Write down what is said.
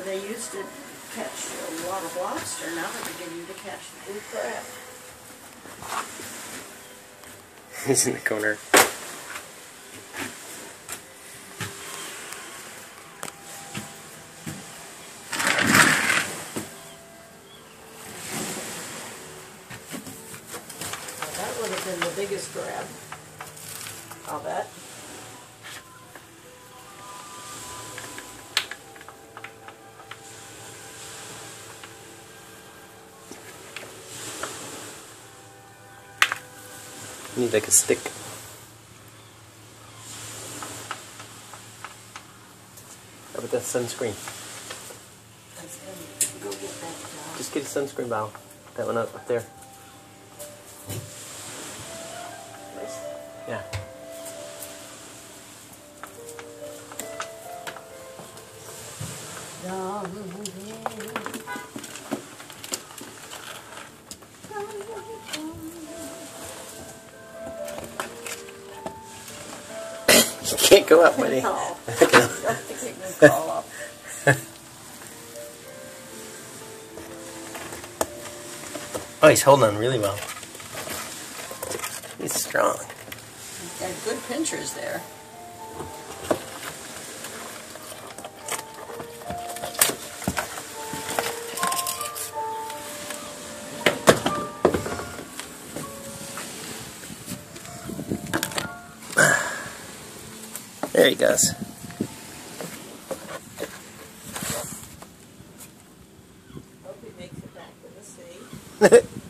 where they used to catch a lot of lobster, now they're beginning to catch the blue crab. He's in the corner. That would have been the biggest crab, I'll bet. You need like a stick. How about that sunscreen? Go get that. Just get a sunscreen bottle. That one up there. Yeah. You can't go up, buddy. No, I don't think it can crawl up. Oh, he's holding on really well. He's strong. Got good pinchers there. There he goes. Hope he makes it back to the sea.